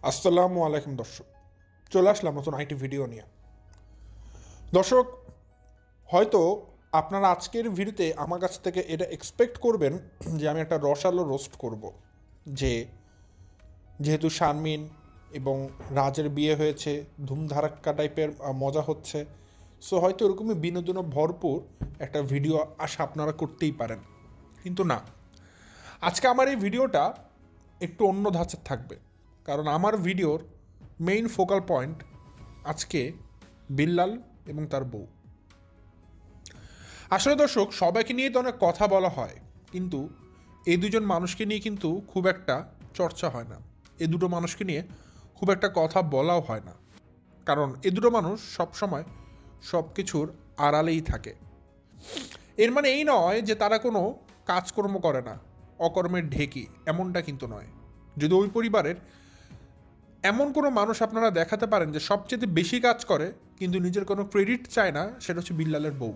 আসসালামু আলাইকুম দর্শক, চলে আসলাম নতুন আইটি ভিডিও নিয়ে। দর্শক, হয়তো আপনারা আজকের ভিডিওতে আমার কাছ থেকে এটা এক্সপেক্ট করবেন যে আমি একটা রসালো রোস্ট করব, যেহেতু শারমিন এবং রাজের বিয়ে হয়েছে, ধুমধারাক্কা টাইপের মজা হচ্ছে, সো হয়তো এরকমই বিনোদনে ভরপুর একটা ভিডিও আশা আপনারা করতেই পারেন। কিন্তু না, আজকে আমার এই ভিডিওটা একটু অন্য ধাঁচের থাকবে, কারণ আমার ভিডিওর মেইন ফোকাল পয়েন্ট আজকে বিল্লাল এবং তার বউ। আসলে দর্শক, সবাইকে নিয়ে তো অনেক কথা বলা হয়, কিন্তু এই দুজন মানুষকে নিয়ে কিন্তু খুব একটা চর্চা হয় না। এই দুটো মানুষকে নিয়ে খুব একটা কথা বলাও হয় না, কারণ এই দুটো মানুষ সবসময় সব কিছুর আড়ালেই থাকে। এর মানে এই নয় যে তারা কোনো কাজকর্ম করে না, অকর্মের ঢেকি, এমনটা কিন্তু নয়। যদি ওই পরিবারের এমন কোনো মানুষ আপনারা দেখাতে পারেন যে সবচেয়ে বেশি কাজ করে কিন্তু নিজের কোনো ক্রেডিট চায় না, সেটা হচ্ছে বিল্লালের বউ।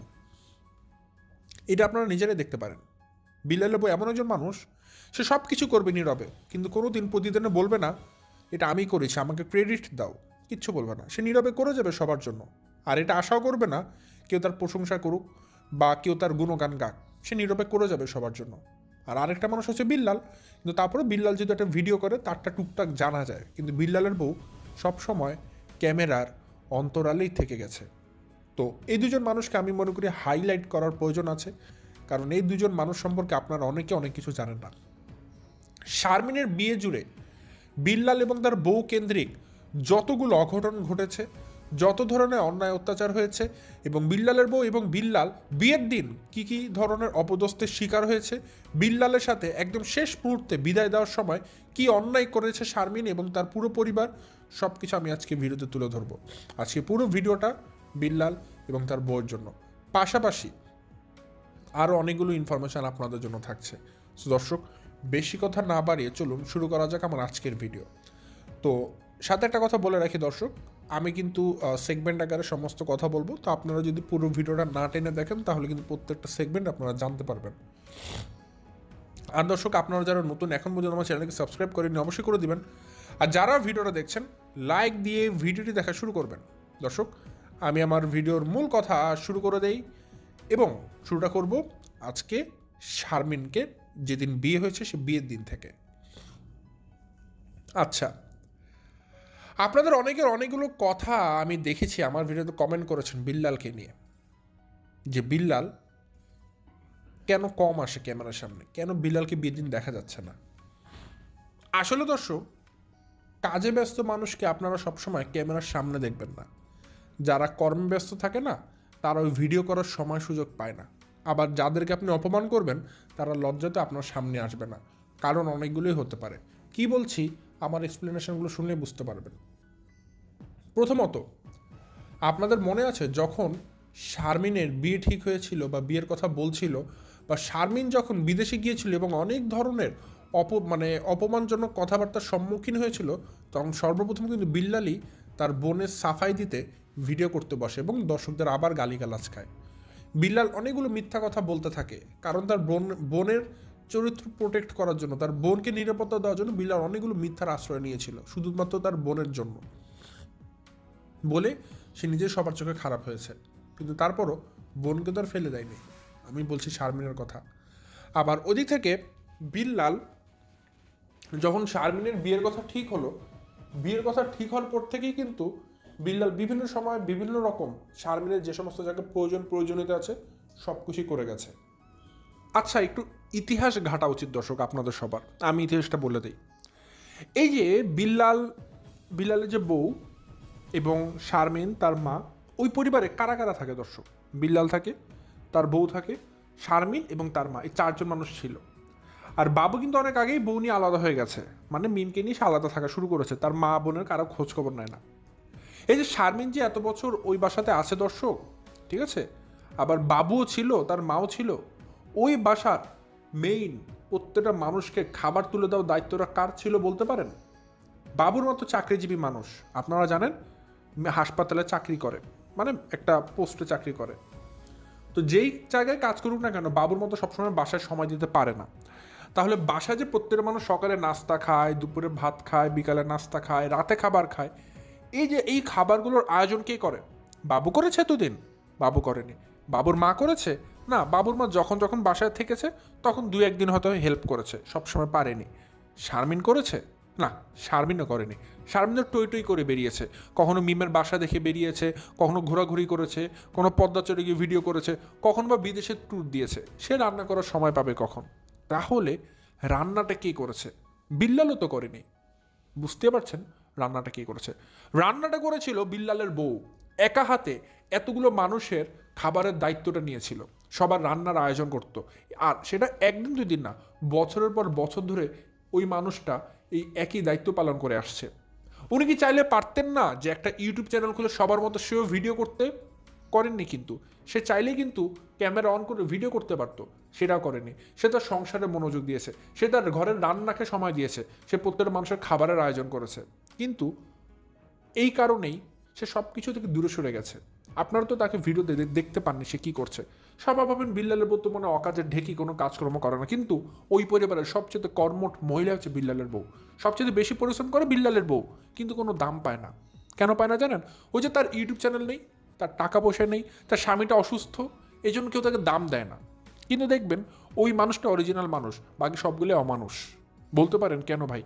এটা আপনারা নিজেরাই দেখতে পারেন। বিল্লালের বউ এমন একজন মানুষ, সে সব কিছু করবে নীরবে, কিন্তু কোনো দিন প্রতিদিনে বলবে না এটা আমি করেছি, আমাকে ক্রেডিট দাও, কিচ্ছু বলবে না। সে নীরবে করে যাবে সবার জন্য, আর এটা আশাও করবে না কেউ তার প্রশংসা করুক বা কেউ তার গুণগান গাক। সে নীরবে করে যাবে সবার জন্য। আর আরেকটা মানুষ হচ্ছে বিল্লাল, কিন্তু তারপরে বিল্লাল যদি একটা ভিডিও করে তারটা টুকটাক জানা যায়, কিন্তু বিল্লালের বউ সবসময় ক্যামেরার অন্তরালেই থেকে গেছে। তো এই দুজন মানুষকে আমি মনে করি হাইলাইট করার প্রয়োজন আছে, কারণ এই দুজন মানুষ সম্পর্কে আপনারা অনেকে অনেক কিছু জানেন না। শারমিনের বিয়ে জুড়ে বিল্লাল এবং তার বউ কেন্দ্রিক যতগুলো অঘটন ঘটেছে, যত ধরনের অন্যায় অত্যাচার হয়েছে, এবং বিল্লালের বউ এবং বিল্লাল বিয়ের দিন কি কি ধরনের অপদস্থের শিকার হয়েছে, বিল্লালের সাথে একদম শেষ মুহূর্তে বিদায় দেওয়ার সময় কি অন্যায় করেছে শারমিন এবং তার পুরো পরিবার, সব কিছু আমি আজকে ভিডিওতে তুলে ধরবো। আজকে পুরো ভিডিওটা বিল্লাল এবং তার বউয়ের জন্য, পাশাপাশি আরও অনেকগুলো ইনফরমেশান আপনাদের জন্য থাকছে। সো দর্শক, বেশি কথা না বাড়িয়ে চলুন শুরু করা যাক আমার আজকের ভিডিও। তো সাথে একটা কথা বলে রাখি দর্শক, আমি কিন্তু সেগমেন্ট আকারে সমস্ত কথা বলবো, তো আপনারা যদি পুরো ভিডিওটা না টেনে দেখেন তাহলে কিন্তু প্রত্যেকটা সেগমেন্ট আপনারা জানতে পারবেন। আর দর্শক, আপনারা যারা নতুন এখন পর্যন্ত আমার চ্যানেলকে সাবস্ক্রাইব করেনি অবশ্যই করে দিবেন, আর যারা ভিডিওটা দেখছেন লাইক দিয়ে ভিডিওটি দেখা শুরু করবেন। দর্শক, আমি আমার ভিডিওর মূল কথা শুরু করে দেই, এবং শুরুটা করব আজকে শারমিনকে যেদিন বিয়ে হয়েছে সে বিয়ের দিন থেকে। আচ্ছা, আপনাদের অনেকের অনেকগুলো কথা আমি দেখেছি আমার ভিডিওতে কমেন্ট করেছেন বিল্লালকে নিয়ে, যে বিল্লাল কেন কম আসে ক্যামেরার সামনে, কেন বিল্লালকে বিয়ের দিন দেখা যাচ্ছে না। আসলে দর্শক, কাজে ব্যস্ত মানুষকে আপনারা সবসময় ক্যামেরার সামনে দেখবেন না। যারা কর্মে ব্যস্ত থাকে না, তারা ওই ভিডিও করার সময় সুযোগ পায় না। আবার যাদেরকে আপনি অপমান করবেন তারা লজ্জাতে আপনার সামনে আসবে না, কারণ অনেকগুলোই হতে পারে। কি বলছি আমার এক্সপ্লেনেশনগুলো শুনলে বুঝতে পারবেন। প্রথমত, আপনাদের মনে আছে যখন শারমিনের বিয়ে ঠিক হয়েছিল বা বিয়ের কথা বলছিল, বা শারমিন যখন বিদেশে গিয়েছিল এবং অনেক ধরনের অপমানজনক কথাবার্তার সম্মুখীন হয়েছিল, তখন সর্বপ্রথম কিন্তু বিল্লালই তার বোনের সাফাই দিতে ভিডিও করতে বসে এবং দর্শকদের আবার গালিগালাজ খায়। বিল্লাল অনেকগুলো মিথ্যা কথা বলতে থাকে, কারণ তার বোনের চরিত্র প্রোটেক্ট করার জন্য, তার বোনকে নিরাপত্তা দেওয়ার জন্য বিল্লাল অনেকগুলো মিথ্যার আশ্রয় নিয়েছিল, শুধুমাত্র তার বোনের জন্য বলে সে নিজে সবার চোখে খারাপ হয়েছে। কিন্তু তারপরও বোনকে তো আর ফেলে দেয়নি। আমি বলছি শারমিনের কথা। আবার ওদিক থেকে বিল্লাল যখন শারমিনের বিয়ের কথা ঠিক হলো, বিয়ের কথা ঠিক হওয়ার পর থেকেই কিন্তু বিল্লাল বিভিন্ন সময় বিভিন্ন রকম শারমিনের যে সমস্ত জায়গায় প্রয়োজনীয়তা আছে সব কিছুই করে গেছে। আচ্ছা, একটু ইতিহাস ঘাটা উচিত দর্শক আপনাদের সবার, আমি ইতিহাসটা বলে দিই। এই যে বিল্লালের যে বউ এবং শারমিন তার মা, ওই পরিবারে কারা কারা থাকে দর্শক? বিল্লাল থাকে, তার বউ থাকে, শারমিন এবং তার মা, এই চারজন মানুষ ছিল। আর বাবু কিন্তু অনেক আগেই বউ নিয়ে আলাদা হয়ে গেছে, মানে মিমকে নিয়ে সে আলাদা থাকা শুরু করেছে, তার মা বোনের কারো খোঁজ খবর নেয় না। এই যে শারমিন যে এত বছর ওই বাসাতে আছে দর্শক, ঠিক আছে, আবার বাবুও ছিল, তার মাও ছিল, ওই বাসার মেইন প্রত্যেকটা মানুষকে খাবার তুলে দেওয়ার দায়িত্বটা কার ছিল বলতে পারেন? বাবুর মতো চাকরিজীবী মানুষ, আপনারা জানেন, হাসপাতালে চাকরি করে, মানে একটা পোস্টে চাকরি করে, তো যেই জায়গায় কাজ করুক না কেন বাবুর মতো সবসময় বাসায় সময় দিতে পারে না। তাহলে বাসায় যে প্রত্যেকটা মানুষ সকালে নাস্তা খায়, দুপুরে ভাত খায়, বিকালে নাস্তা খায়, রাতে খাবার খায়, এই যে এই খাবারগুলোর আয়োজন কে করে? বাবু করেছে এতদিন? বাবু করেনি। বাবুর মা করেছে? না, বাবুর মা যখন যখন বাসায় থেকেছে তখন 2-1 দিন হয়তো হেল্প করেছে, সবসময় পারেনি। শারমিন করেছে? না, শারমিনও করেনি। শারমিন তো টই টই করে বেরিয়েছে, কখনো মিমের বাসা দেখে বেরিয়েছে, কখনো ঘোরাঘুরি করেছে, কোনো পদ্মা চড়ে গিয়ে ভিডিও করেছে, কখনো বা বিদেশে ট্যুর দিয়েছে। সে রান্না করার সময় পাবে কখন? তাহলে রান্নাটা কে করেছে? বিল্লালও তো করেনি। বুঝতে পারছেন রান্নাটা কে করেছে? রান্নাটা করেছিল বিল্লালের বউ, একা হাতে এতগুলো মানুষের খাবারের দায়িত্বটা নিয়েছিল, সবার রান্নার আয়োজন করত। আর সেটা 1 দিন 2 দিন না, বছরের পর বছর ধরে ওই মানুষটা এই একই দায়িত্ব পালন করে আসছে। উনি কি চাইলে পারতেন না যে একটা ইউটিউব চ্যানেল খুলে সবার মতো সেও ভিডিও করতে? করেননি। কিন্তু সে চাইলেই কিন্তু ক্যামেরা অন করে ভিডিও করতে পারতো, সেটাও করেনি। সে তার সংসারে মনোযোগ দিয়েছে, সে তার ঘরের রান্নাকে সময় দিয়েছে, সে প্রত্যেকটা মানুষের খাবারের আয়োজন করেছে। কিন্তু এই কারণেই সে সব কিছু থেকে দূরে সরে গেছে। আপনারা তো তাকে ভিডিওতে দেখতে পাননি সে কি করছে। সবাই ভাবেন বিল্লালের বউ তো মনে অকাজের ঢেকি, কোনো কাজকর্ম করে না। কিন্তু ওই পরিবারের সবচেয়ে কর্মঠ মহিলা হচ্ছে বিল্লালের বউ। সবচেয়ে বেশি পরিশ্রম করে বিল্লালের বউ, কিন্তু কোনো দাম পায় না। কেন পায় না জানেন? ওই যে তার ইউটিউব চ্যানেল নেই, তার টাকা পয়সা নেই, তার স্বামীটা অসুস্থ, এই জন্য কেউ তাকে দাম দেয় না। কিন্তু দেখবেন ওই মানুষটা অরিজিনাল মানুষ, বাকি সবগুলো অমানুষ। বলতে পারেন কেন ভাই?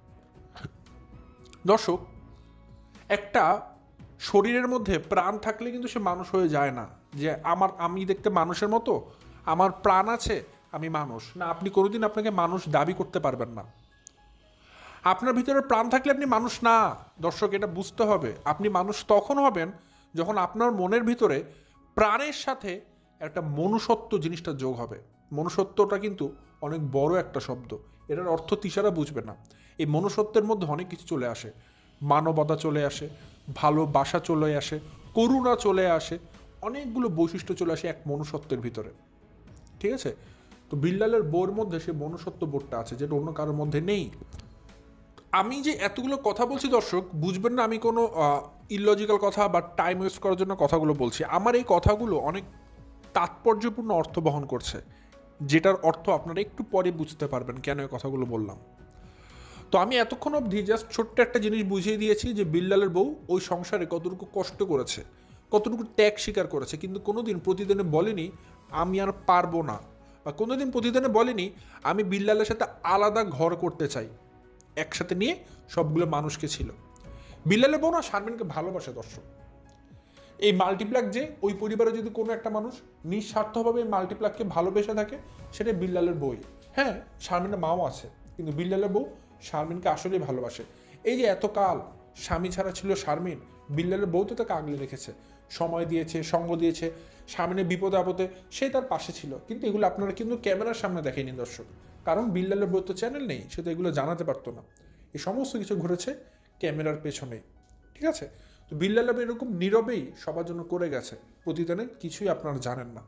দর্শক, একটা শরীরের মধ্যে প্রাণ থাকলে কিন্তু সে মানুষ হয়ে যায় না। যে আমি দেখতে মানুষের মতো, আমার প্রাণ আছে, আমি মানুষ না। আপনি কোনোদিন আপনাকে মানুষ দাবি করতে পারবেন না। আপনার ভিতরে প্রাণ থাকলে আপনি মানুষ না। দর্শক, এটা বুঝতে হবে। আপনি মানুষ তখন হবেন যখন আপনার মনের ভিতরে প্রাণের সাথে একটা মনুষ্যত্ব জিনিসটা যোগ হবে। মনুষ্যত্বটা কিন্তু অনেক বড় একটা শব্দ, এটার অর্থ তিসারা বুঝবে না। এই মনুষ্যত্বের মধ্যে অনেক কিছু চলে আসে, মানবতা চলে আসে, ভালোবাসা চলে আসে, করুণা চলে আসে, অনেকগুলো বৈশিষ্ট্য চলে আসে এক মনুষ্যত্বের ভিতরে। ঠিক আছে? তো বিল্লালের বউর মধ্যে সে মনুষ্যত্ব বোধটা আছে, যেটা অন্য কারোর মধ্যে নেই। আমি যে এতগুলো কথা বলছি দর্শক, বুঝবেন না আমি কোনো ইললজিক্যাল কথা বা টাইম ওয়েস্ট করার জন্য কথাগুলো বলছি। আমার এই কথাগুলো অনেক তাৎপর্যপূর্ণ অর্থ বহন করছে, যেটার অর্থ আপনারা একটু পরে বুঝতে পারবেন কেন এই কথাগুলো বললাম। তো আমি এতক্ষণ অবধি জাস্ট ছোট্ট একটা জিনিস বুঝিয়ে দিয়েছি যে বিল্লালের বউ ওই সংসারে কতটুকু কষ্ট করেছে, কতটুকু ত্যাগ স্বীকার করেছে, কিন্তু কোনোদিন প্রতিদিনে বলেনি আমি আর পারবো না, বা কোনোদিন প্রতিদিনে বলেনি আমি বিল্লালের সাথে আলাদা ঘর করতে চাই। একসাথে নিয়ে সবগুলো মানুষকে ছিল। বিল্লালের বউ না শারমিনকে ভালোবাসে দর্শক। এই মাল্টিপ্লাক যে ওই পরিবারে যদি কোনো একটা মানুষ নিঃস্বার্থভাবে এই মাল্টিপ্লাককে ভালোবেসে থাকে, সেটা বিল্লালের বই। হ্যাঁ, শারমিনের মাও আছে, কিন্তু বিল্লালের বউ শারমিনকে আসলেই ভালোবাসে। এই যে এতকাল স্বামী ছাড়া ছিল শারমিন, বিল্লালের বউ তো তাকে আগলে রেখেছে, সময় দিয়েছে, সঙ্গ দিয়েছে, শারমিনের বিপদে আপদে সে তার পাশে ছিল। কিন্তু এগুলো আপনারা কিন্তু ক্যামেরার সামনে দেখেনি দর্শক, কারণ বিল্লালের বউ তো চ্যানেল নেই, সে তো এগুলো জানাতে পারতো না। এই সমস্ত কিছু ঘুরেছে ক্যামেরার পেছনেই। ঠিক আছে? তো বিল্লাল এরকম নীরবেই সবার জন্য করে গেছে, প্রতিদিনে কিছুই আপনারা জানেন না।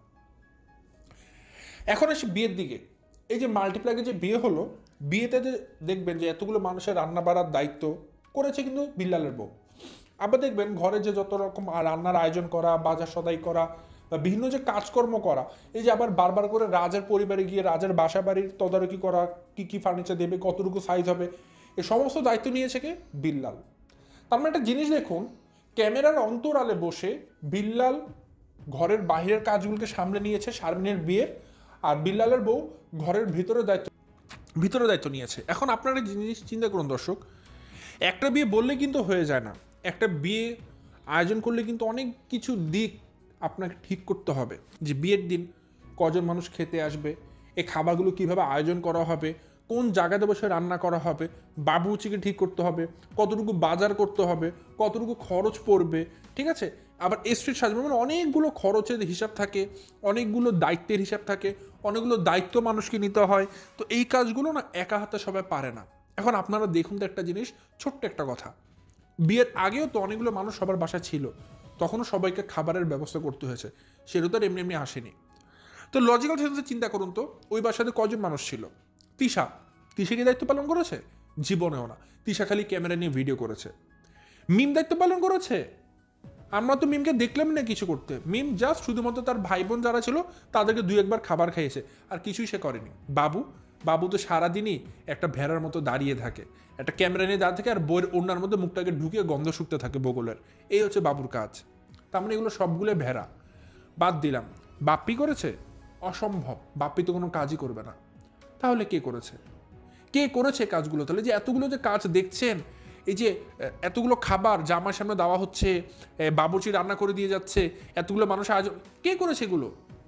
এখন আসি বিয়ের দিকে। এই যে মাল্টিপ্লাকে যে বিয়ে হলো, বিয়েতে যে দেখবেন যে এতগুলো মানুষের রান্না বাড়ার দায়িত্ব করেছে কিন্তু বিল্লালের বউ। আবার দেখবেন ঘরে যে যত রকম রান্নার আয়োজন করা, বাজার সদাই করা, বা বিভিন্ন যে কাজকর্ম করা, এই যে আবার বারবার করে রাজের পরিবারে গিয়ে রাজের বাসা বাড়ির তদারকি করা, কি কি ফার্নিচার দেবে, কতটুকু সাইজ হবে, এই সমস্ত দায়িত্ব নিয়েছে কে? বিল্লাল। তার মানে একটা জিনিস দেখুন, ক্যামেরার অন্তরালে বসে বিল্লাল ঘরের বাহিরের কাজগুলোকে সামলে নিয়েছে শারমিনের বিয়ের, আর বিল্লালের বউ ঘরের ভিতরে দায়িত্ব নিয়েছে। এখন আপনারা জিনিস চিন্তা করুন দর্শক, একটা বিয়ে বললে কিন্তু হয়ে যায় না। একটা বিয়ে আয়োজন করলে কিন্তু অনেক কিছু দিক আপনাকে ঠিক করতে হবে। যে বিয়ের দিন কজন মানুষ খেতে আসবে, এই খাবারগুলো কিভাবে আয়োজন করা হবে, কোন জায়গাতে বসে রান্না করা হবে, বাবুচিকে ঠিক করতে হবে, কতটুকু বাজার করতে হবে, কতটুকু খরচ পড়বে। ঠিক আছে? আবার স্ট্রিট সাজানো মানে অনেকগুলো খরচের হিসাব থাকে, অনেকগুলো দায়িত্বের হিসাব থাকে, অনেকগুলো দায়িত্ব মানুষকে নিতে হয়। তো এই কাজগুলো না একা হাতে সবাই পারে না। এখন আপনারা দেখুন তো একটা জিনিস, ছোট্ট একটা কথা, বিয়ের আগেও তো অনেকগুলো মানুষ সবার বাসায় ছিল, তখনও সবাইকে খাবারের ব্যবস্থা করতে হয়েছে, সেটা তো আর এমনি এমনি আসেনি। তো লজিক্যাল সেন্সে চিন্তা করুন তো, ওই বাসাতে কজন মানুষ ছিল? তিশা কি দায়িত্ব পালন করেছে? জীবনেও না। তিশা খালি ক্যামেরা নিয়ে ভিডিও করেছে। মিম দায়িত্ব পালন করেছে? আমরা তো মিমকে দেখলাম না কিছু করতে। মিম জাস্ট শুধুমাত্র তার ভাই বোন যারা ছিল তাদেরকে 2-1 বার খাবার খাইয়েছে, আর কিছুই সে করেনি। বাবু বাবু তো সারাদিনই একটা ভেড়ার মতো দাঁড়িয়ে থাকে, একটা ক্যামেরা নিয়ে দাঁড়িয়ে থাকে আর বইয়ের ওড়নার মধ্যে মুখটাকে ঢুকিয়ে গন্ধ শুকতে থাকে বগলের। এই হচ্ছে বাবুর কাজ। তার মানে এগুলো সবগুলো ভেড়া। বাদ দিলাম, বাপ্পি করেছে? অসম্ভব, বাপ্পি তো কোনো কাজই করবে না। তাহলে কে করেছে? কে করেছে কাজগুলো? তাহলে যে এতগুলো যে কাজ দেখছেন, এই যে এতগুলো খাবার জামার সামনে দেওয়া হচ্ছে, বাবুর্চি রান্না করে দিয়ে যাচ্ছে, এতগুলো মানুষ আয়োজন, কে করেছে এগুলো?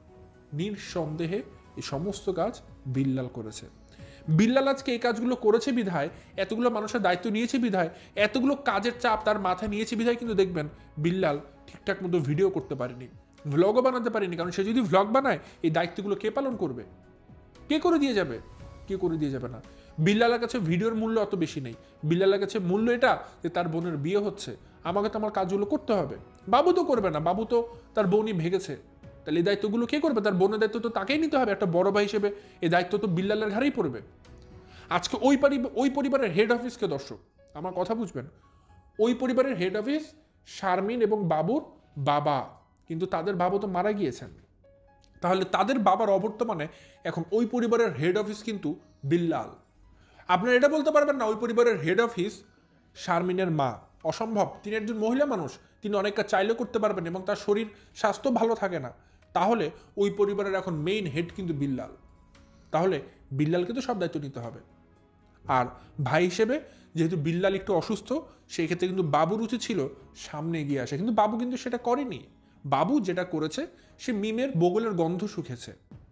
নিঃসন্দেহে এই সমস্ত কাজ বিল্লাল করেছে। বিল্লাল আজকে এই কাজগুলো করেছে বিধায়, এতগুলো মানুষের দায়িত্ব নিয়েছে বিধায়, এতগুলো কাজের চাপ তার মাথায় নিয়েছে বিধায় কিন্তু দেখবেন বিল্লাল ঠিকঠাক মতো ভিডিও করতে পারেনি, ভ্লগও বানাতে পারেনি। কারণ সে যদি ভ্লগ বানায়, এই দায়িত্বগুলো কে পালন করবে? কে করে দিয়ে যাবে? কে করে দিয়ে যাবে না। বিল্লালের কাছে ভিডিওর মূল্য অত বেশি নেই। বিল্লালের কাছে মূল্য এটা যে তার বোনের বিয়ে হচ্ছে, আমাকে তো আমার কাজগুলো করতে হবে। বাবু তো করবে না, বাবু তো তার বোনই ভেগেছে। তাহলে এই দায়িত্বগুলো কে করবে? তার বোনের দায়িত্ব তো তাকেই নিতে হবে। একটা বড় ভাই হিসেবে এই দায়িত্ব তো বিল্লালের ঘাড়েই পড়বে। আজকে ওই পরিবারের হেড অফিসকে, দর্শক আমার কথা বুঝবেন, ওই পরিবারের হেড অফিস শারমিন এবং বাবুর বাবা, কিন্তু তাদের বাবা তো মারা গিয়েছেন। তাহলে তাদের বাবার অবর্তমানে এখন ওই পরিবারের হেড অফিস কিন্তু বিল্লাল। আপনারা এটা বলতে পারবেন না ওই পরিবারের হেড অফিস শারমিনের মা। অসম্ভব। তিনি একজন মহিলা মানুষ, তিনি অনেক কাজ চাইলেও করতে পারবেন এবং তার শরীর স্বাস্থ্য ভালো থাকে না। তাহলে ওই পরিবারের এখন মেইন হেড কিন্তু বিল্লাল। তাহলে বিল্লালকে তো সব দায়িত্ব নিতে হবে। আর ভাই হিসেবে যেহেতু বিল্লাল একটু অসুস্থ, সেই ক্ষেত্রে কিন্তু বাবুর উচিত ছিল সামনে এগিয়ে আসে, কিন্তু বাবু কিন্তু সেটা করেনি। বাবু যেটা করেছে, সে মিমের বগলের গন্ধ শুকেছে।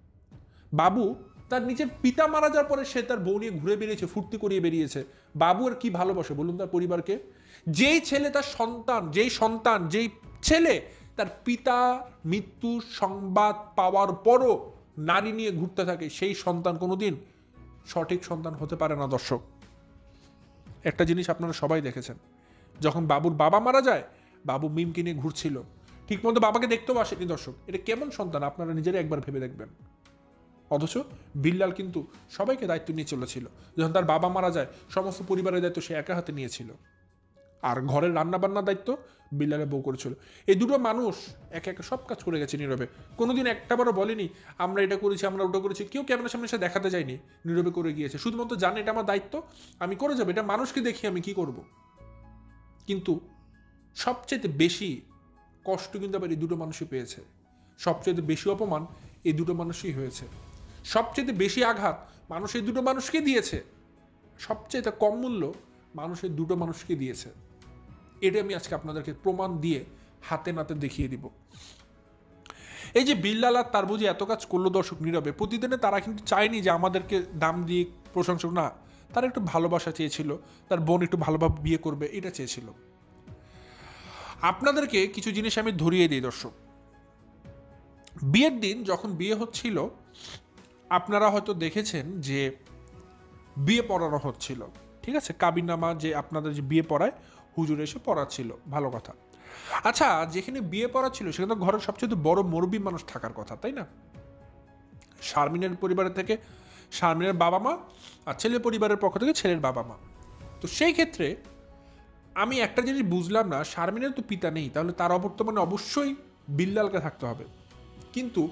বাবু তার নিজের পিতা মারা যাওয়ার পরে সে তার বউ নিয়ে ঘুরে বেরিয়েছে, ফুর্তি করিয়ে বেরিয়েছে। বাবু আর কি ভালোবাসে বলুন তার পরিবারকে? যেই ছেলে তার সন্তান, যেই ছেলে তার পিতা মৃত্যুর সংবাদ পাওয়ার পরও নারী নিয়ে ঘুরতে থাকে, সেই সন্তান কোনোদিন সঠিক সন্তান হতে পারে না। দর্শক, একটা জিনিস আপনারা সবাই দেখেছেন, যখন বাবুর বাবা মারা যায়, বাবু মিমকে নিয়ে ঘুরছিল, ঠিকমতো বাবাকে দেখতেও আসেনি। দর্শক, এটা কেমন সন্তান আপনারা নিজেরা একবার ভেবে দেখবেন। অথচ বিল্লাল কিন্তু সবাইকে দায়িত্ব নিয়ে চলেছিল। যখন তার বাবা মারা যায়, সমস্ত পরিবারের দায়িত্ব সে একা হাতে নিয়েছিল, আর ঘরের রান্নাবান্নার দায়িত্ব বিল্লালের বউ করেছিল। এই দুটো মানুষ একে একে সব কাজ করে গেছে নীরবে। কোনোদিন একটাবারও বলেনি আমরা এটা করেছি, আমরা ওটা করেছি। কেউ ক্যামেরার সামনে এসে দেখাতে যায়নি, নীরবে করে গিয়েছে। শুধুমাত্র জানে এটা আমার দায়িত্ব, আমি করে যাবো, এটা মানুষকে দেখি আমি কি করব। কিন্তু সবচেয়ে বেশি কষ্ট কিন্তু আবার এই দুটো মানুষই পেয়েছে, সবচেয়ে বেশি অপমান এই দুটো মানুষই হয়েছে, সবচেয়ে বেশি আঘাত মানুষ এই দুটো মানুষকে দিয়েছে, সবচেয়ে কম মূল্য মানুষের দুটো মানুষকে দিয়েছে। এটা আমি আজকে আপনাদেরকে প্রমাণ দিয়ে হাতে নাতে দেখিয়ে দিব। এই যে বিল্লাল আর তার বুঝি এত কাজ করলো দর্শক নীরবে, প্রতিদিনে তারা কিন্তু চায়নি যে আমাদেরকে দাম দিয়ে প্রশংসা, না, তারা একটু ভালোবাসা চেয়েছিল, তার বোন একটু ভালোভাবে বিয়ে করবে, এটা চেয়েছিল। আপনাদেরকে কিছু জিনিস আমি ধরিয়ে দিই দর্শক। বিয়ের দিন যখন বিয়ে হচ্ছিল, আপনারা হয়তো দেখেছেন যে বিয়ে পড়ানো হচ্ছিল, ঠিক আছে, কাবিননামা যে আপনাদের যে বিয়ে পড়ায় হুজুর এসে পড়াচ্ছিল, ভালো কথা। আচ্ছা, যেখানে বিয়ে পড়াচ্ছিল সেখানে তো ঘরের সবচেয়ে বড় মুরব্বী মানুষ থাকার কথা, তাই না? শারমিনের পরিবারের থেকে শারমিনের বাবা মা, আর ছেলের পরিবারের পক্ষ থেকে ছেলের বাবা মা। তো সেই ক্ষেত্রে আমি একটা জিনিস বুঝলাম না, শারমিনের তো পিতা নেই, তাহলে তার অবর্তমানে অবশ্যই বিল্লালকে থাকতে হবে। কিন্তু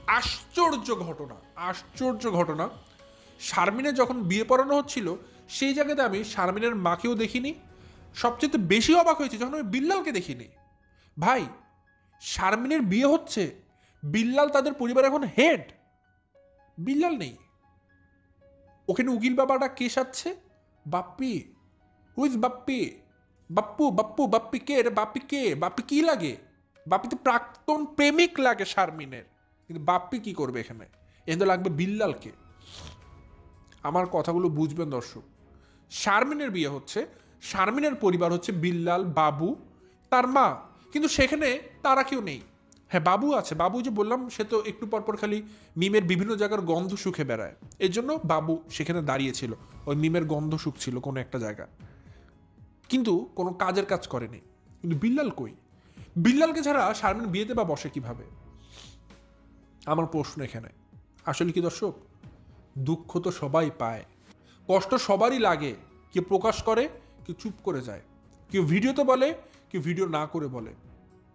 আশ্চর্য ঘটনা, শারমিনের যখন বিয়ে পড়ানো হচ্ছিল সেই জায়গাতে আমি শারমিনের মাকেও দেখিনি। সবচেয়ে বেশি অবাক হয়েছে যখন আমি বিল্লালকে দেখিনি। ভাই, শারমিনের বিয়ে হচ্ছে, বিল্লাল তাদের পরিবার এখন হেড, বিল্লাল নেই। ওখানে উকিল বাবাটা কে সাজছে? বাপ্পি। হুইজ বাপ্পি? বাপ্পু বাপ্পু বাপ্পি কে রে? বাপ্পি কে? বাপ্পি কি লাগে? বাপ্পি তো প্রাক্তন প্রেমিক লাগে শারমিনের, কিন্তু বাপ্পি কি করবে এখানে? এখানে লাগবে বিল্লালকে। আমার কথাগুলো বুঝবেন দর্শক। শারমিনের বিয়ে হচ্ছে, শারমিনের পরিবার হচ্ছে বিল্লাল, বাবু, তার মা, কিন্তু সেখানে তারা কেউ নেই। হ্যাঁ, বাবু আছে, বাবু যে বললাম সে তো একটু পরপর খালি মিমের বিভিন্ন জায়গার গন্ধ শুকে বেড়ায়, এর জন্য বাবু সেখানে দাঁড়িয়েছিল, ওই মিমের গন্ধ শুকছিল কোনো একটা জায়গা, কিন্তু কোনো কাজের কাজ করেনি। কিন্তু বিল্লাল কই? বিল্লালকে ছাড়া শারমিন বিয়েতে বা বসে কিভাবে? আমার প্রশ্ন এখানে। আসলে কি দর্শক, দুঃখ তো সবাই পায়, কষ্ট সবারই লাগে, কেউ প্রকাশ করে, কেউ চুপ করে যায়, কেউ ভিডিওতে বলে, কেউ ভিডিও না করে বলে।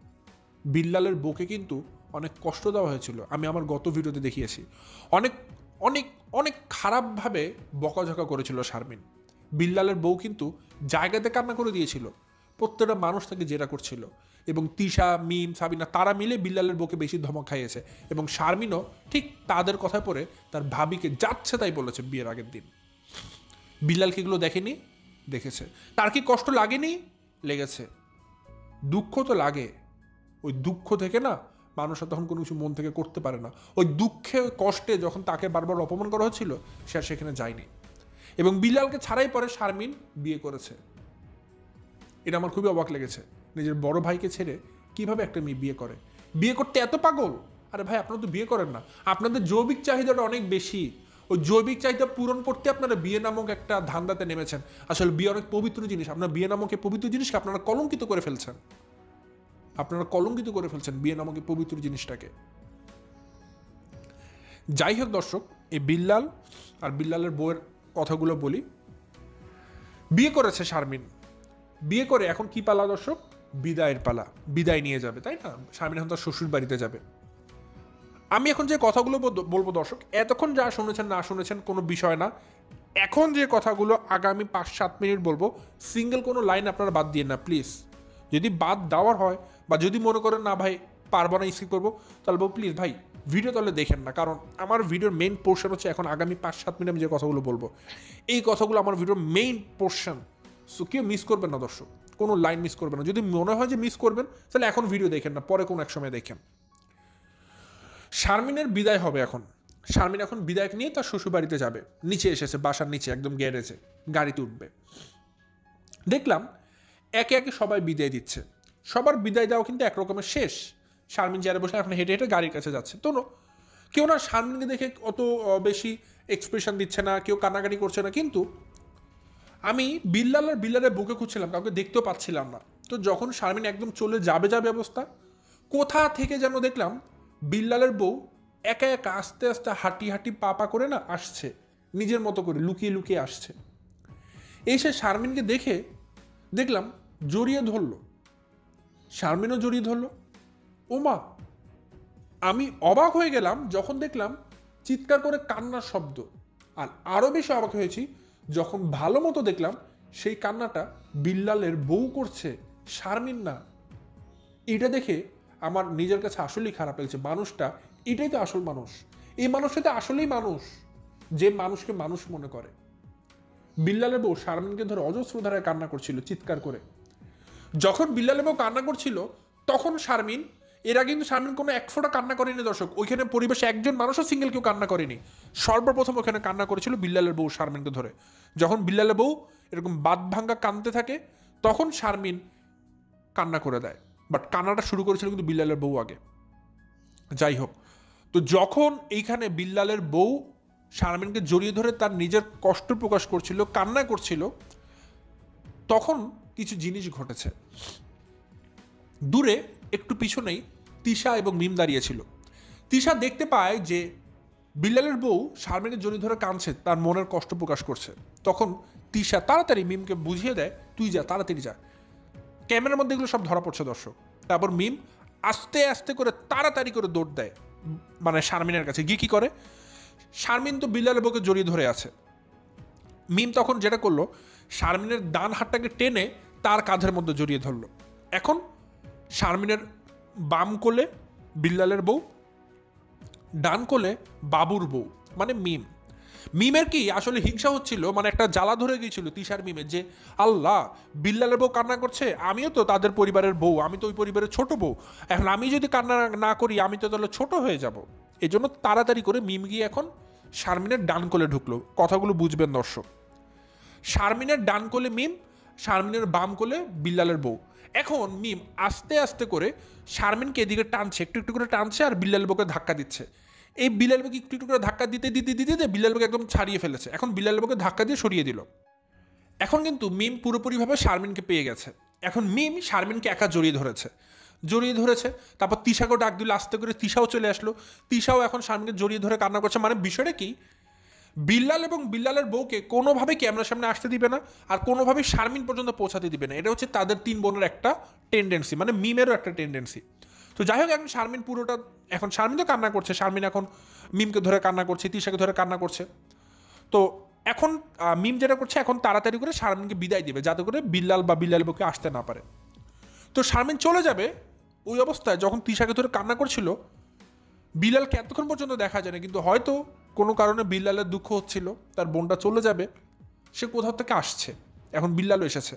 বিল্লালের বউকে কিন্তু অনেক কষ্ট দেওয়া হয়েছিল, আমি আমার গত ভিডিওতে দেখিয়েছি। অনেক অনেক অনেক খারাপভাবে বকাঝকা করেছিল শারমিন। বিল্লালের বউ কিন্তু জায়গাতে কান্না করে দিয়েছিল, প্রত্যেকটা মানুষ তাকে জেরা করছিল, এবং তিশা, মিম, সাবিনা তারা মিলে বিল্লালের বউকে বেশি ধমক খাইয়েছে, এবং শারমিনও ঠিক তাদের কথায় পড়ে তার ভাবিকে যাচ্ছে তাই বলেছে বিয়ের আগের দিন। বিল্লালকে এগুলো দেখেনি? দেখেছে। তার কি কষ্ট লাগেনি? লেগেছে। দুঃখ তো লাগে। ওই দুঃখ থেকে না মানুষ তখন কোনো কিছু মন থেকে করতে পারে না। ওই দুঃখে কষ্টে যখন তাকে বারবার অপমান করা হচ্ছিল, সে আর সেখানে যায়নি, এবং বিল্লালকে ছাড়াই পরে শারমিন বিয়ে করেছে। এটা আমার খুবই অবাক লেগেছে, নিজের বড় ভাইকে ছেড়ে কিভাবে একটা মেয়ে বিয়ে করে। বিয়ে করতে এত পাগল? আরে ভাই, আপনারা তো বিয়ে করেন না, আপনাদের জৈবিক চাহিদাটা অনেক বেশি। ওই জৈবিক চাহিদা পূরণ করতে আপনারা বিয়ে নামক একটা ধান্দাতে নেমেছেন। আসলে বিয়ে অনেক পবিত্র জিনিস। আপনারা বিয়ে নামক এই পবিত্র জিনিসকে আপনারা কলঙ্কিত করে ফেলছেন। আপনারা কলঙ্কিত করে ফেলছেন বিয়ে নামক এই পবিত্র জিনিসটাকে। যাই হোক দর্শক, এই বিল্লাল আর বিল্লালের বউয়ের কথাগুলো বলি। বিয়ে করেছে শারমিন, বিয়ে করে এখন কি পালা দর্শক? বিদায়ের পালা। বিদায় নিয়ে যাবে, তাই না? শারমিন এখন তার শ্বশুর বাড়িতে যাবে। আমি এখন যে কথাগুলো বলবো দর্শক, এতক্ষণ যা শুনেছেন না শুনেছেন কোনো বিষয় না। এখন যে কথাগুলো আগামী 5-7 মিনিট বলবো, সিঙ্গেল কোনো লাইন আপনারা বাদ দিয়ে না প্লিজ। যদি বাদ দেওয়ার হয় বা যদি মনে করেন না ভাই পারবো না, স্কিপ করবো, তাহলে প্লিজ ভাই ভিডিও তাহলে দেখেন না, কারণ আমার ভিডিওর মেইন পোর্শন হচ্ছে এখন আগামী 5-7 মিনিট আমি যে কথাগুলো বলবো, এই কথাগুলো আমার ভিডিওর মেইন পোর্শন। সো কেউ মিস করবেন না দর্শক, কোনো লাইন মিস করবেন না। যদি মনে হয় যে মিস করবেন, তাহলে এখন ভিডিও দেখেন না, পরে কোনো এক সময় দেখেন। শারমিনের বিদায় হবে এখন। শারমিন এখন বিদায় নিয়ে তার শ্বশুরবাড়িতে যাবে। নিচে এসেছে, বাসার নিচে একদম গ্যারেজে গাড়িতে উঠবে। দেখলাম একে একে সবাই বিদায় দিচ্ছে। সবার বিদায় দেওয়া কিন্তু একরকমের শেষ। শারমিন চেয়ারে বসে এখন হেঁটে হেঁটে গাড়ির কাছে যাচ্ছে। তো কেউ না শারমিনকে দেখে অত বেশি এক্সপ্রেশন দিচ্ছে না, কেউ কান্নাকাটি করছে না। কিন্তু আমি বিল্লালের বুকে খুঁজছিলাম, কাউকে দেখতেও পাচ্ছিলাম না। তো যখন শারমিন একদম চলে যাবে অবস্থা, কোথা থেকে যেন দেখলাম বিল্লালের বউ একা একা আস্তে আস্তে হাঁটি হাঁটি পা করে না আসছে, নিজের মতো করে লুকিয়ে লুকিয়ে আসছে। এসে শারমিনকে দেখে দেখলাম জড়িয়ে ধরল, শারমিনও জড়িয়ে ধরলো। ওমা, আমি অবাক হয়ে গেলাম যখন দেখলাম চিৎকার করে কান্নার শব্দ। আর আরও বেশি অবাক হয়েছি যখন ভালো মতো দেখলাম সেই কান্নাটা বিল্লালের বউ করছে, শারমিন না। এটা দেখে আমার নিজের কাছে আসলেই খারাপ লেগেছে। মানুষটা, এটাই তো আসল মানুষ। এই মানুষটা তো আসলেই মানুষ, যে মানুষকে মানুষ মনে করে। বিল্লালের বউ শারমিনকে ধরে অজস্র ধারায় কান্না করছিল চিৎকার করে। যখন বিল্লালের বউ কান্না করছিল তখন শারমিন, এরা কিন্তু শারমিন কোনো এক ফোঁটা কান্না করেনি দর্শক। ওইখানে পরিবেশে একজন মানুষও সিঙ্গেল কেউ কান্না করেনি। সর্বপ্রথম ওখানে কান্না করেছিল বিল্লালের বউ শারমিনকে ধরে। যখন বিল্লালের বউ এরকম বাদ ভাঙ্গা কাঁদতে থাকে তখন শারমিন কান্না করে দেয়। বাট কান্নাটা শুরু করেছিল কিন্তু বিল্লালের বউ আগে। যাই হোক, তো যখন এইখানে বিল্লালের বউ শারমিনকে জড়িয়ে ধরে তার নিজের কষ্ট প্রকাশ করছিল, কান্না করছিল, তখন কিছু জিনিস ঘটেছে। দূরে একটু পিছনেই তিশা এবং মিম দাঁড়িয়েছিল। তিশা দেখতে পায় যে বিল্লালের বউ শারমিনকে জড়িয়ে ধরে কাঁদছে, তার মনের কষ্ট প্রকাশ করছে। তখন তিশা তাড়াতাড়ি মিমকে বুঝিয়ে দেয়, তুই যা, তাড়াতাড়ি যা। ক্যামেরার মধ্যে এগুলো সব ধরা পড়ছে দর্শক। তারপর মিম আস্তে আস্তে করে তাড়াতাড়ি করে দৌড় দেয় মানে শারমিনের কাছে গিয়ে। কী করে? শারমিন তো বিল্লালের বউকে জড়িয়ে ধরে আছে। মিম তখন যেটা করলো, শারমিনের ডান হাতটাকে টেনে তার কাঁধের মধ্যে জড়িয়ে ধরলো। এখন শারমিনের বাম কোলে বিল্লালের বউ, ডান কোলে বাবুর বউ মানে মিম। মিমের কি আসলে হিংসা হচ্ছিল, মানে একটা জ্বালা ধরে গিয়েছিল তিশার মিমের, যে আল্লাহ, বিল্লালের বউ কান্না করছে, আমিও তো তাদের পরিবারের বউ, আমি তো ওই পরিবারের ছোট বউ, এখন আমি যদি কান্না না করি আমি তো তাহলে ছোট হয়ে যাব। এই জন্য তাড়াতাড়ি করে মিম গিয়ে এখন শারমিনের ডান কোলে ঢুকলো। কথাগুলো বুঝবেন দর্শক। শারমিনের ডান কোলে মিম, শারমিনের বাম কোলে বিল্লালের বউ। এখন মিম আস্তে আস্তে করে শারমিনকে এদিকে টানছে, একটু একটু করে টানছে, আর বিল্লালের বউকে ধাক্কা দিচ্ছে। এই বিল্লাল বউকে একটু একটু করে ধাক্কা দিতে দিতে দিতে দিতে বিল্লাল বউকে একদম ছাড়িয়ে ফেলেছে। এখন বিল্লাল বউকে ধাক্কা দিয়ে সরিয়ে দিল। এখন কিন্তু মিম পুরোপুরিভাবে শারমিনকে পেয়ে গেছে। এখন মিম শারমিনকে একা জড়িয়ে ধরেছে। তারপর তিশাকেও ডাক দিল আস্তে করে, তিশাও চলে আসলো। তিশাও এখন শারমিনকে জড়িয়ে ধরে কান্না করছে। মানে বিষয়টা কি, বিল্লাল এবং বিল্লালের বউকে কোনোভাবেই ক্যামেরার সামনে আসতে দিবে না, আর কোনোভাবেই শারমিন পর্যন্ত পৌঁছাতে দিবে না। এটা হচ্ছে তাদের তিন বোনের একটা টেন্ডেন্সি, মানে মিমেরও একটা টেন্ডেন্সি। তো তো যাই হোক, এখন শারমিন পুরোটা, এখন শারমিন তো কান্না করছে, শারমিন এখন মিমকে ধরে কান্না করছে, তিশাকে ধরে কান্না করছে। তো এখন মিম যেটা করছে, এখন তাড়াতাড়ি করে শারমিনকে বিদায় দিবে যাতে করে বিল্লাল বা বিল্লাল বুকে আসতে না পারে। তো শারমিন চলে যাবে, ওই অবস্থায় যখন তিশাকে ধরে কান্না করছিল, বিল্লালকে এতক্ষণ পর্যন্ত দেখা যায় না, কিন্তু হয়তো কোনো কারণে বিল্লালের দুঃখ হচ্ছিল, তার বোনটা চলে যাবে, সে কোথাও থেকে আসছে, এখন বিল্লালও এসেছে।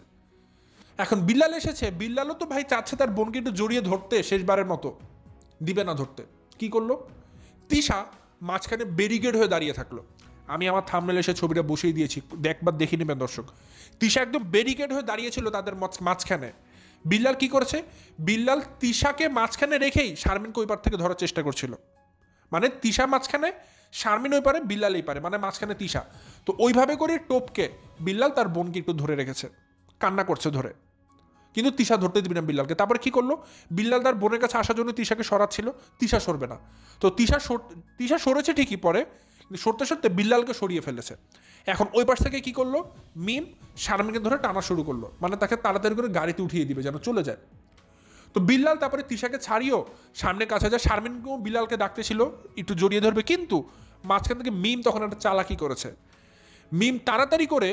এখন বিল্লাল এসেছে, বিল্লালও তো ভাই চাচ্ছে তার বোনকে একটু জড়িয়ে ধরতে, শেষবারের মতো, দিবে না ধরতে। কি করলো, তিশা মাঝখানে ব্যারিকেড হয়ে দাঁড়িয়ে থাকলো। আমি আমার থাম্বনেলে সে ছবিটা বসিয়ে দিয়েছি, একবার দেখে নেবেন দর্শক। তিশা একদম ব্যারিকেড হয়ে দাঁড়িয়েছিল তাদের মাঝখানে। বিল্লাল কি করেছে, বিল্লাল তিশাকে মাঝখানে রেখেই শারমিনকে ওই পার থেকে ধরার চেষ্টা করছিল। মানে তিশা মাঝখানে, শারমিন ওই পারে, বিল্লাল এই পারে, মানে মাঝখানে তিশা। তো ওইভাবে করে টোপকে বিল্লাল তার বোনকে একটু ধরে রেখেছে, কান্না করছে ধরে, কিন্তু তিশা ধরতে দিবি না বিল্লালকে। তারপরে কি করলো, বিল্লাল তার বোনের কাছে আসার জন্য তিশাকে সরাচ্ছিল, তিশা সরবে না। তো তিশা সরেছে ঠিকই, পরে সরতে সরতে বিল্লালকে সরিয়ে ফেলেছে। এখন ওই পাশ থেকে কি করলো, মিম শারমিনকে ধরে টানা শুরু করলো, মানে তাকে তাড়াতাড়ি করে গাড়িতে উঠিয়ে দিবে যেন চলে যায়। তো বিল্লাল তারপরে তিশাকে ছাড়িয়েও সামনে কাছে যায়, শারমিনকেও বিল্লালকে ডাকতেছিল একটু জড়িয়ে ধরবে, কিন্তু মাঝখান থেকে মিম তখন একটা চালাকি করেছে। মিম তাড়াতাড়ি করে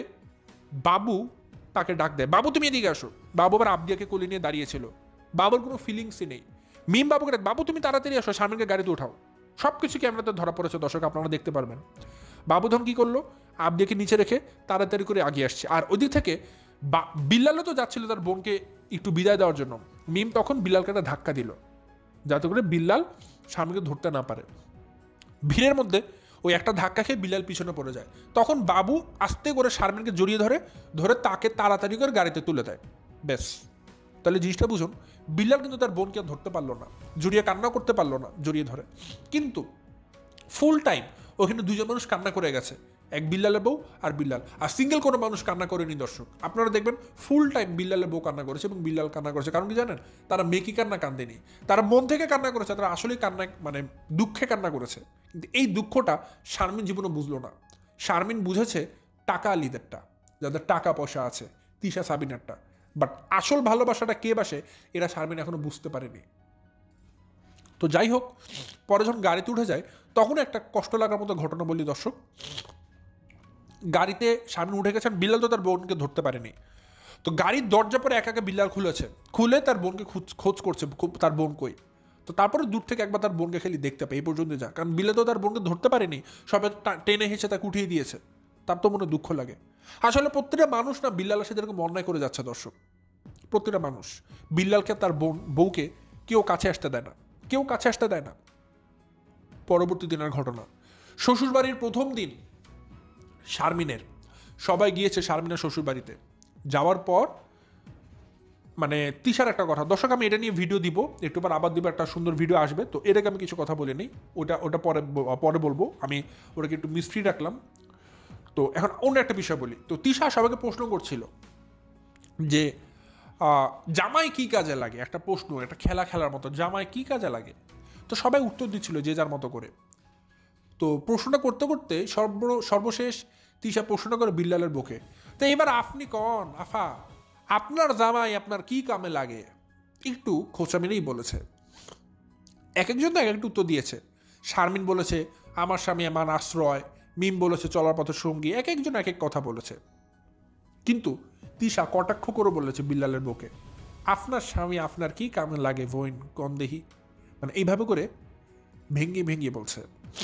বাবু তাকে ডাক দেয়, বাবু তুমি এদিকে আসো। বাবু আবার আবদিয়াকে কোলে নিয়ে দাঁড়িয়েছিল, বাবুর কোনো ফিলিংসই নেই। মিম বাবুকে ডাক, বাবু তুমি তাড়াতাড়ি আসো, শারমিনকে গাড়িতে উঠাও। সব কিছু ক্যামেরাতে ধরা পড়েছে দর্শক, আপনারা দেখতে পারবেন। বাবু ধন কি করলো, আবদিয়াকে নিচে রেখে তাড়াতাড়ি করে আগিয়ে আসছে। আর ওদিক থেকে বিল্লালও তো যাচ্ছিল তার বোনকে একটু বিদায় দেওয়ার জন্য। মিম তখন বিল্লালকে একটা ধাক্কা দিল যাতে করে বিল্লাল শারমিনকে ধরতে না পারে। ভিড়ের মধ্যে ওই একটা ধাক্কা খেয়ে বিল্লাল পিছনে পড়ে যায়। তখন বাবু আস্তে করে শারমিনকে জড়িয়ে ধরে ধরে তাকে তাড়াতাড়ি করে গাড়িতে তুলে দেয়। ব্যাস, তাহলে জিনিসটা বুঝুন, বিল্লাল কিন্তু তার বোনকে ধরতে পারলো না, জড়িয়ে কান্না করতে পারলো না জড়িয়ে ধরে, কিন্তু ফুল টাইম ওখানে দুজন মানুষ কান্না করে গেছে, এক বিল্লালের বউ আর বিল্লাল। আর সিঙ্গেল কোনো মানুষ কান্না করেনি দর্শক, আপনারা দেখবেন ফুল টাইম বিল্লালের বউ কান্না করেছে এবং বিল্লাল কান্না করেছে। কারণ কি জানেন, তারা মেকি কান্না কান্দেনি, তারা মন থেকে কান্না করেছে, তারা আসলেই কান্না, মানে দুঃখে কান্না করেছে। কিন্তু এই দুঃখটা শারমিন জীবনে বুঝলো না। শারমিন বুঝেছে টাকা আলীদেরটা, যাদের টাকা পয়সা আছে, তিশা সাবিনারটা, বাট আসল ভালোবাসাটা কে বাসে এরা শারমিন এখনো বুঝতে পারেনি। তো যাই হোক, পরে যখন গাড়িতে উঠে যায় তখন একটা কষ্ট লাগার মতো ঘটনা বলি দর্শক। গাড়িতে শারমিন উঠে গেছেন, বিল্লাল তো তার বোনকে ধরতে পারেনি। তো গাড়ির দরজা পরে একা একা বিল্লাল খুলে তার বোনকে খোঁজ করছে, তার বোন কই। তো তারপরে দূর থেকে একবার তার বোনকে খালি দেখতে পাই, এই পর্যন্ত যা, কারণ বিল্লাল তো তার বোনকে ধরতে পারেনি, সবাই টেনে হেসে তাকে উঠিয়ে দিয়েছে। তার তো মনে দুঃখ লাগে। আসলে প্রত্যেকটা মানুষ না বিল্লালের সাথে এরকম অন্যায় করে যাচ্ছে দর্শক। প্রত্যেকটা মানুষ বিল্লালকে, তার বউকে কেউ কাছে আসতে দেয় না, কেউ কাছে আসতে দেয় না। পরবর্তী দিনের ঘটনা, শ্বশুরবাড়ির প্রথম দিন শারমিনের, সবাই গিয়েছে শারমিনের শ্বশুরবাড়িতে। যাওয়ার পর মানে তিশার একটা কথা দর্শক, আমি এটা নিয়ে ভিডিও দিব একটু পর, আবার দিব, একটা সুন্দর ভিডিও আসবে। তো এটাকে আমি কিছু কথা বলে নিই, ওটা পরে বলবো, আমি ওটাকে একটু মিস্ট্রি রাখলাম। তো এখন অন্য একটা বিষয় বলি। তো তিশা সবাইকে প্রশ্ন করছিল যে জামাই কি কাজে লাগে, একটা প্রশ্ন, একটা খেলার মতো, জামাই কি কাজে লাগে। তো সবাই উত্তর দিচ্ছিল যে যার মতো করে। তো প্রশ্নটা করতে করতে সর্বশেষ তিশা প্রশ্নটা করে বিল্লালের বুকে, তো এবার আপনি কন আফা, আপনার জামাই আপনার কি কামে লাগে, একটু খোঁচা মেরেই বলেছে। এক একজন তো এক একটা উত্তর দিয়েছে। শারমিন বলেছে আমার স্বামী আমার আশ্রয়, মিম বলেছে চলার পথের সঙ্গী, এক একজন এক এক কথা বলেছে। কিন্তু তিশা কটাক্ষ করে বলেছে বিল্লালের বুকে, আপনার স্বামী আপনার কি কামে লাগে বইন কন দেহি, মানে এইভাবে করে ভেঙ্গিয়ে বলছে।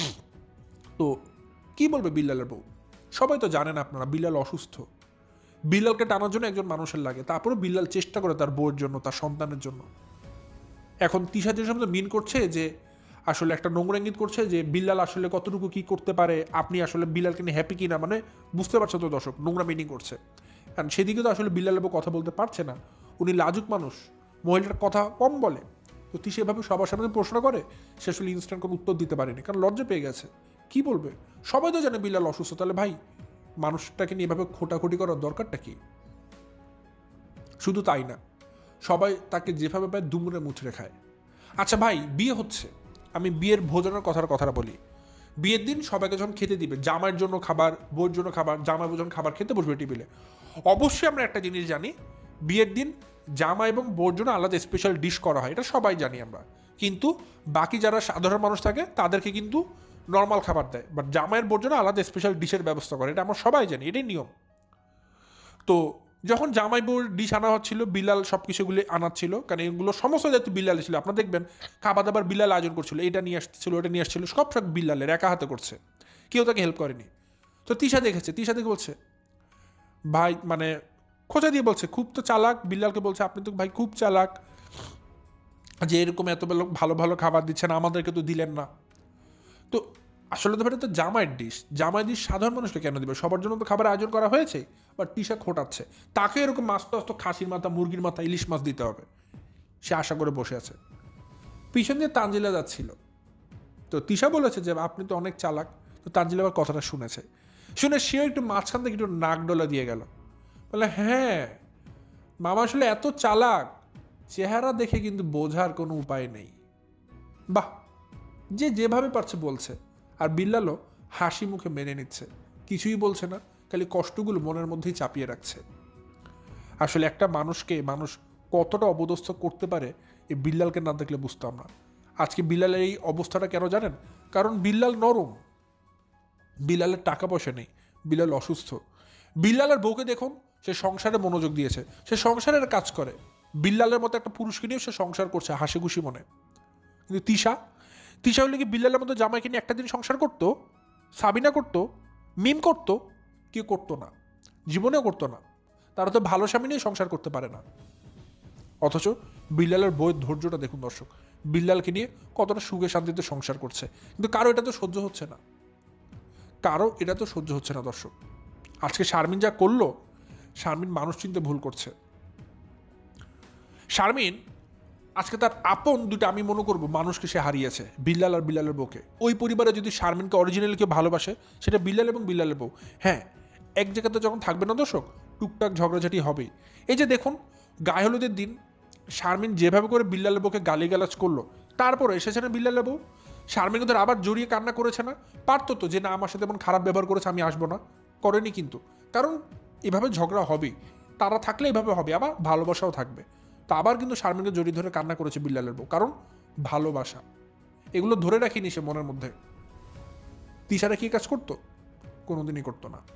তো কি বলবে বিল্লালের বউ, সবাই তো জানেন আপনারা বিল্লাল অসুস্থ, বিল্লালকে টানার জন্য একজন মানুষের লাগে, তারপরে বিল্লাল চেষ্টা করে তার বউয়ের জন্য, তার সন্তানের জন্য। এখন তিশা যে সময় মিন করছে যে আসলে একটা নোংরা ইঙ্গিত করছে যে বিল্লাল আসলে কতটুকু কি করতে পারে, আপনি আসলে বিল্লালকে নিয়ে হ্যাপি কিনা, মানে বুঝতে পারছো তো দর্শক, নোংরা মিনিং করছে। কারণ সেদিকে তো আসলে বিল্লালের বউ কথা বলতে পারছে না, উনি লাজুক মানুষ, মহিলাটার কথা কম বলে। তো তিশা এভাবে সবার সামনে প্রশ্ন করে, সে আসলে ইনস্ট্যান্ট কোনো উত্তর দিতে পারেনি, কারণ লজ্জা পেয়ে গেছে। কি বলবে, সবাই তো জানে বিল্লাল অসুস্থ, তাহলে ভাই মানুষটাকে নিয়ে এভাবে খোটাখুটি করার দরকারটা কি। শুধু তাই না, সবাই তাকে যেভাবে পায় দুমড়ে মুচড়ে খায়। আচ্ছা ভাই, বিয়ে হচ্ছে, আমি বিয়ের ভোজনের কথাটা বলি। বিয়ের দিন সবাইকে যখন খেতে দিবে, জামাইয়ের জন্য খাবার, বউর জন্য খাবার, জামাই যখন খাবার খেতে বসবে টেবিলে, অবশ্যই আমরা একটা জিনিস জানি, বিয়ের দিন জামা এবং বউর জন্য আলাদা স্পেশাল ডিশ করা হয়, এটা সবাই জানি আমরা। কিন্তু বাকি যারা সাধারণ মানুষ থাকে তাদেরকে কিন্তু নর্মাল খাবার দেয়, বাট জামাইয়ের বোর জন্য আলাদা স্পেশাল ডিশের ব্যবস্থা করে, এটা আমরা সবাই জানি, এটাই নিয়ম। তো যখন জামাই বউর ডিশ আনা হচ্ছিল, বিল্লাল সব কিছুগুলি আনাচ্ছিল, কারণ এগুলো সমস্ত দায়িত্ব বিল্লাল ছিল। আপনারা দেখবেন খাবার দাবার বিল্লাল আয়োজন করছিল, এটা নিয়ে আসছিল, ওটা নিয়ে আসছিল, সব বিল্লালের একা হাতে করছে, কেউ তাকে হেল্প করেনি। তো তিশা দেখেছে, তিশা দেখে বলছে ভাই, মানে খোঁজা দিয়ে বলছে খুব তো চালাক, বিল্লালকে বলছে আপনি তো ভাই খুব চালাক, যে এরকম এত ভালো ভালো খাবার দিচ্ছেন, আমাদেরকে তো দিলেন না। তো আসলে তো এটা তো জামাইয়ের ডিশ, জামাই ডিশ সাধারণ মানুষকে কেন দিবে, সবার জন্য তো খাবার আয়োজন করা হয়েছে। বাট তিশা খোটাচ্ছে, তাকে এরকম মাছ তো খাসির মাথা, মুরগির মাথা, ইলিশ মাছ দিতে হবে, সে আশা করে বসে আছে। পিছন দিয়ে তানজিলা যাচ্ছিল, তো তিশা বলেছে যে আপনি তো অনেক চালাক। তো তানজিলা আবার কথাটা শুনেছে, শুনে সেও একটু মাঝখান থেকে একটু নাক ডলা দিয়ে গেল, বলে হ্যাঁ মামা আসলে এত চালাক, চেহারা দেখে কিন্তু বোঝার কোনো উপায় নেই। বাহ, যে যেভাবে পারছে বলছে, আর বিল্লালও হাসি মুখে মেনে নিচ্ছে, কিছুই বলছে না, খালি কষ্টগুলো মনের মধ্যেই চাপিয়ে রাখছে। আসলে একটা মানুষকে মানুষ কতটা অবদস্থ করতে পারে এই বিল্লালকে না দেখলে বুঝতাম না। আজকে বিল্লালের এই অবস্থাটা কেন জানেন? কারণ বিল্লাল নরম, বিল্লালের টাকা পয়সা নেই, বিল্লাল অসুস্থ। বিল্লালের বউকে দেখুন, সে সংসারে মনোযোগ দিয়েছে, সে সংসারের কাজ করে, বিল্লালের মতো একটা পুরুষকে নিয়েও সে সংসার করছে হাসি খুশি মনে। কিন্তু তিশা হলে কি বিল্লালের মতো জামাইকে নিয়ে একটা দিন সংসার করতো? সাবিনা করতো, মিম করতো, কেউ করতো না, জীবনেও করতো না। তারা তো ভালো স্বামী নিয়ে সংসার করতে পারে না। অথচ বিল্লালের বইয়ের ধৈর্যটা দেখুন দর্শক, বিল্লালকে নিয়ে কতটা সুখে শান্তিতে সংসার করছে, কিন্তু কারো এটা তো সহ্য হচ্ছে না, কারো এটা তো সহ্য হচ্ছে না দর্শক। আজকে শারমিন যা করলো, শারমিন মানুষ চিনতে ভুল করছে। শারমিন আজকে তার আপন দুটো, আমি মনে করবো মানুষকে সে হারিয়েছে, বিল্লাল আর বিল্লালের বউকে। ওই পরিবারে যদি শারমিনকে অরিজিনালি কেউ ভালোবাসে, সেটা বিল্লাল এবং বিল্লালের বউ। হ্যাঁ, এক জায়গাতে যখন থাকবে না দর্শক, টুকটাক ঝগড়াঝাটি হবেই। এই যে দেখুন, গায়ে হলুদের দিন শারমিন যেভাবে করে বিল্লালের বউকে গালিগালাজ করলো, তারপরে এসেছে না বিল্লালের বউ, শারমিন ওদের আবার জড়িয়ে কান্না করেছে না? পারতো তো যে না আমার সাথে এমন খারাপ ব্যবহার করেছে, আমি আসবো না, করেনি কিন্তু। কারণ এভাবে ঝগড়া হবেই, তারা থাকলে এভাবে হবে, আবার ভালোবাসাও থাকবে। তো আবার কিন্তু শারমিনকে জড়িয়ে ধরে কান্না করেছে বিল্লালের বউ, কারণ ভালোবাসা। এগুলো ধরে রাখিনি সে মনের মধ্যে। তিশারা কি কাজ করতো? কোনোদিনই করতো না।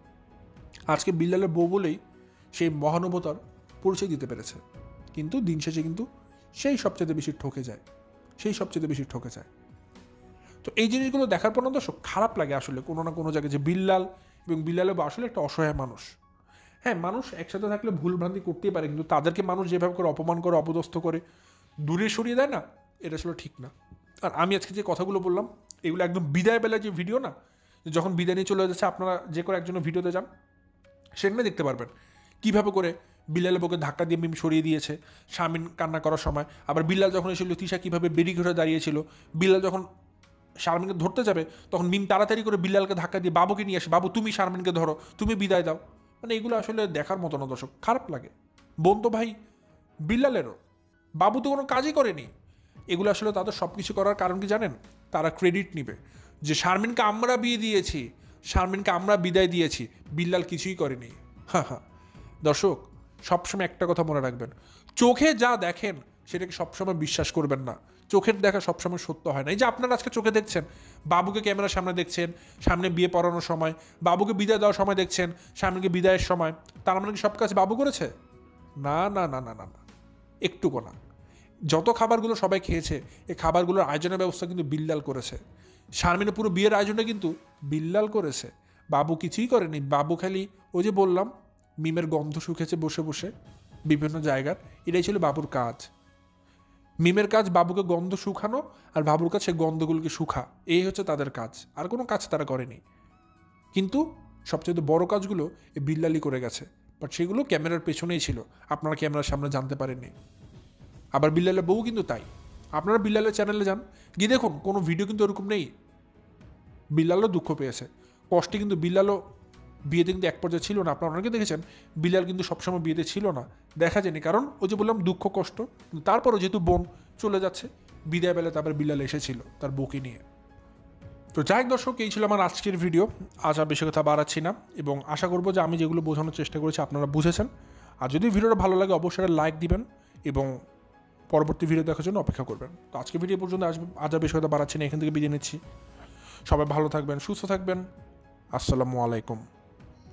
আজকে বিল্লালের বউ বলেই সেই মহানুভতার পরিচয় দিতে পেরেছে, কিন্তু দিন শেষে কিন্তু সেই সবচেয়ে বেশি ঠকে যায়, সেই সবচেয়ে বেশি ঠকে যায়। তো এই জিনিসগুলো দেখার পর না দর্শক খারাপ লাগে আসলে কোনো না কোনো জায়গায়, যে বিল্লাল এবং বিল্লালের বউ আসলে একটা অসহায় মানুষ। হ্যাঁ, মানুষ একসাথে থাকলে ভুলভ্রান্তি করতেই পারে, কিন্তু তাদেরকে মানুষ যেভাবে করে অপমান করে, অপদস্থ করে, দূরে সরিয়ে দেয় না, এটা আসলে ঠিক না। আর আমি আজকে যে কথাগুলো বললাম, এগুলো একদম বিদায় বেলায় যে ভিডিও না, যখন বিদায় নিয়ে চলে যাচ্ছে, আপনারা যে করে একজনের ভিডিওতে যান, সেখানে দেখতে পারবেন কীভাবে করে বিল্লালের বউকে ধাক্কা দিয়ে মিম সরিয়ে দিয়েছে শারমিন কান্না করার সময়। আবার বিল্লাল যখন এসেছিল, তিশা কীভাবে বেরি ঘুরে দাঁড়িয়েছিল, বিল্লাল যখন শারমিনকে ধরতে যাবে, তখন মিম তাড়াতাড়ি করে বিল্লালকে ধাক্কা দিয়ে বাবুকে নিয়ে আসে, বাবু তুমি শারমিনকে ধরো, তুমি বিদায় দাও। মানে এগুলো আসলে দেখার মতো না দর্শক, খারাপ লাগে। বোন তো ভাই বিল্লালেরও, বাবু তো কোনো কাজই করেনি। এগুলো আসলে তাদের সব কিছু করার কারণ কি জানেন? তারা ক্রেডিট নিবে যে শারমিনকে আমরা বিয়ে দিয়েছি, শারমিনকে আমরা বিদায় দিয়েছি, বিল্লাল কিছুই করেনি। হ্যাঁ হ্যাঁ দর্শক, সবসময় একটা কথা মনে রাখবেন, চোখে যা দেখেন সেটাকে সবসময় বিশ্বাস করবেন না, চোখের দেখা সবসময় সত্য হয় না। এই যে আপনারা আজকে চোখে দেখছেন, বাবুকে ক্যামেরার সামনে দেখছেন, সামনে বিয়ে পড়ানোর সময়, বাবুকে বিদায় দেওয়ার সময় দেখছেন, সামনেকে বিদায়ের সময়, তার মানে কি সব কাজ বাবু করেছে? না না না না না না, একটুকু না। যত খাবারগুলো সবাই খেয়েছে, এই খাবারগুলোর আয়োজনের ব্যবস্থা কিন্তু বিল্লাল করেছে। শারমিনের পুরো বিয়ের আয়োজনটা কিন্তু বিল্লাল করেছে, বাবু কিছুই করেনি। বাবু খালি ওই যে বললাম, মিমের গন্ধ শুকেছে বসে বসে বিভিন্ন জায়গার, এটাই ছিল বাবুর কাজ। মিমের কাজ বাবুকে গন্ধ শুকানো, আর বাবুর কাছে গন্ধগুলোকে শুকা, এই হচ্ছে তাদের কাজ, আর কোনো কাজ তারা করেনি। কিন্তু সবচেয়ে বড় কাজগুলো এই বিল্লালই করে গেছে, বাট সেগুলো ক্যামেরার পেছনেই ছিল, আপনারা ক্যামেরার সামনে জানতে পারেননি। আবার বিল্লালের বউ কিন্তু তাই, আপনারা বিল্লালের চ্যানেলে যান, গিয়ে দেখুন কোনো ভিডিও কিন্তু ওরকম নেই। বিল্লালও দুঃখ পেয়েছে, কষ্টে কিন্তু বিল্লালও বিয়েতে কিন্তু এক পর্যায়ে ছিল না। আপনারা অনেকে দেখেছেন বিল্লাল কিন্তু সবসময় বিয়েতে ছিল না, দেখা যায়নি, কারণ ওই যে বললাম দুঃখ কষ্ট। তারপরও যেহেতু বোন চলে যাচ্ছে, বিদায় বেলা তারপর বিল্লাল এসেছিল তার বউকে নিয়ে। তো যাই দর্শক, এই ছিল আমার আজকের ভিডিও। আজ আর বেশি কথা বাড়াচ্ছি না, এবং আশা করবো যে আমি যেগুলো বোঝানোর চেষ্টা করেছি আপনারা বুঝেছেন। আর যদি ভিডিওটা ভালো লাগে অবশ্যই লাইক দিবেন, এবং পরবর্তী ভিডিও দেখার জন্য অপেক্ষা করবেন। তো আজকে ভিডিও পর্যন্ত আজ আর বেশি কথা বাড়াচ্ছি না, এখান থেকে বিদায় নিচ্ছি। সবাই ভালো থাকবেন, সুস্থ থাকবেন। আসসালামু আলাইকুম।